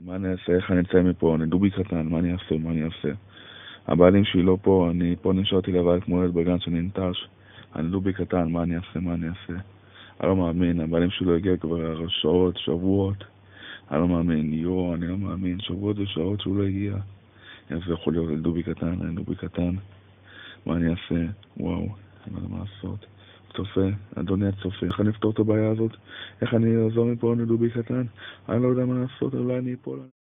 מה אני אעשה? איך אני אצא מפה? אני דובי קטן, מה אני אעשה? מה אני אעשה? הבעלים שלי לא פה, אני פה נשארתי לבד כמו ילד בגן שננטש. אני דובי קטן, מה אני אעשה? מה אני אעשה? אני לא מאמין, הבעלים שלי לא הגיע כבר שעות, שבועות. אני לא מאמין, אני לא מאמין, שבועות ושעות שהוא לא הגיע. איך זה יכול להיות? אני דובי קטן, אני דובי קטן. מה אני אעשה? וואו, אני לא יודע מה לעשות. צופה, אדוני הצופה, איך אני אפתור את הבעיה הזאת? איך אני אעזור מפה? אני דובי קטן? אני לא יודע מה לעשות, אולי אני אפול.